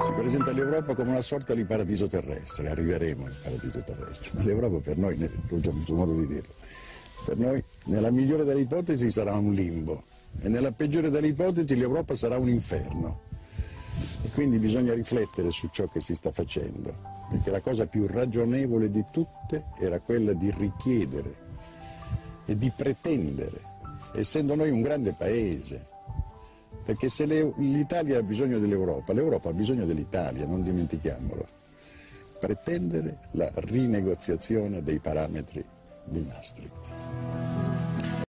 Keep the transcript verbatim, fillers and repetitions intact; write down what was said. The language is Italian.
Si presenta l'Europa come una sorta di paradiso terrestre, arriveremo al paradiso terrestre, ma l'Europa per noi, ho già avuto modo di dirlo, per noi nella migliore delle ipotesi sarà un limbo e nella peggiore delle ipotesi l'Europa sarà un inferno. E quindi bisogna riflettere su ciò che si sta facendo, perché la cosa più ragionevole di tutte era quella di richiedere e di pretendere, essendo noi un grande paese, perché se l'Italia ha bisogno dell'Europa, l'Europa ha bisogno dell'Italia, non dimentichiamolo, pretendere la rinegoziazione dei parametri di Maastricht.